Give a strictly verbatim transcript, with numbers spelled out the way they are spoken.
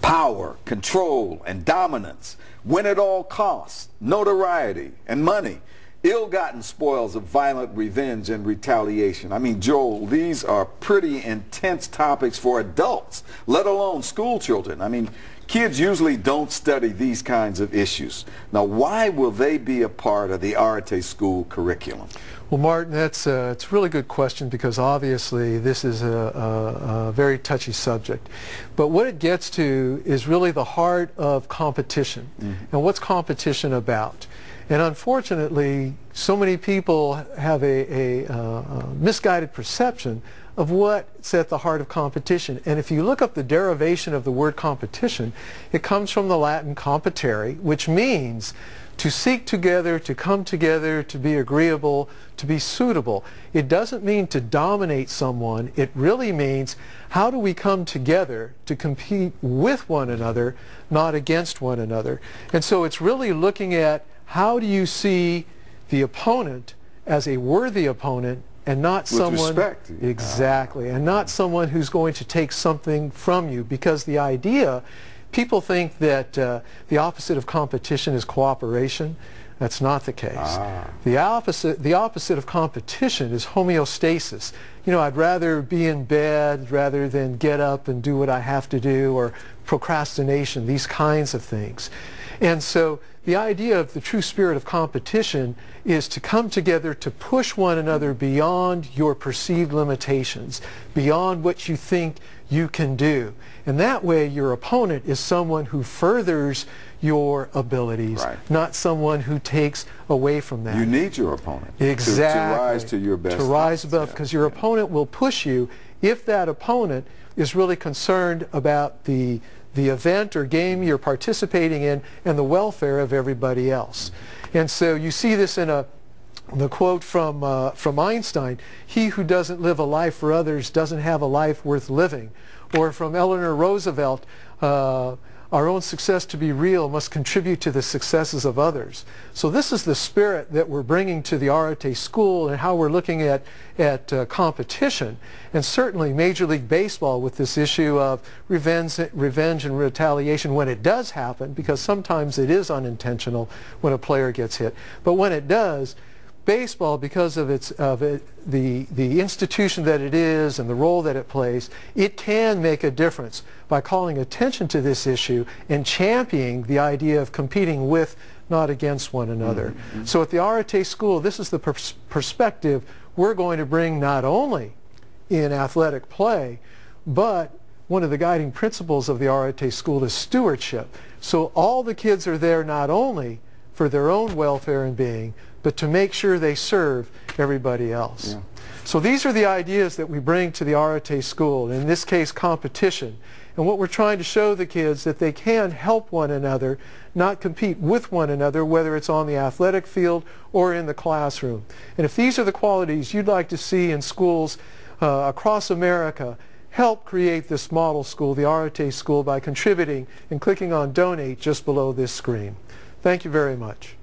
power, control, and dominance, win at all costs, notoriety, and money, ill-gotten spoils of violent revenge and retaliation. I mean, Joel, these are pretty intense topics for adults, let alone school children. I mean, kids usually don't study these kinds of issues. Now, why will they be a part of the Arete School curriculum? Well, Martin, that's a, it's a really good question, because obviously this is a, a, a very touchy subject. But what it gets to is really the heart of competition. Mm-hmm. And what's competition about? And unfortunately, so many people have a, a, a misguided perception of what's at the heart of competition. And if you look up the derivation of the word competition, it comes from the Latin competere, which means to seek together, to come together, to be agreeable, to be suitable. It doesn't mean to dominate someone. It really means, how do we come together to compete with one another, not against one another? And so it's really looking at, how do you see the opponent as a worthy opponent, and not With someone respect. exactly, and not someone who's going to take something from you? Because the idea, people think that uh, the opposite of competition is cooperation. That's not the case. Ah. The opposite, the opposite of competition is homeostasis. You know, I'd rather be in bed rather than get up and do what I have to do, or procrastination, these kinds of things. And so the idea of the true spirit of competition is to come together to push one another beyond your perceived limitations, beyond what you think you can do. And that way your opponent is someone who furthers your abilities, right, not someone who takes away from that. You need your opponent exactly. to, to rise to your best. To rise above, because yeah. your yeah. opponent will push you if that opponent is really concerned about the the event or game you're participating in and the welfare of everybody else. And so you see this in a the quote from uh, from Einstein: "He who doesn't live a life for others doesn't have a life worth living." Or from Eleanor Roosevelt, uh, "Our own success to be real must contribute to the successes of others." So this is the spirit that we're bringing to the Arete School, and how we're looking at, at uh, competition. And certainly Major League Baseball, with this issue of revenge, revenge and retaliation when it does happen, because sometimes it is unintentional when a player gets hit. But when it does, baseball, because of its of it, the the institution that it is and the role that it plays, it can make a difference by calling attention to this issue and championing the idea of competing with, not against one another. Mm-hmm. So at the Arete School, this is the pers perspective we're going to bring, not only in athletic play, but one of the guiding principles of the Arete School is stewardship. So all the kids are there not only for their own welfare and being, but to make sure they serve everybody else. Yeah. So these are the ideas that we bring to the Arete School, in this case competition. And what we're trying to show the kids, that they can help one another, not compete with one another, whether it's on the athletic field or in the classroom. And if these are the qualities you'd like to see in schools uh, across America, help create this model school, the Arete School, by contributing and clicking on Donate just below this screen. Thank you very much.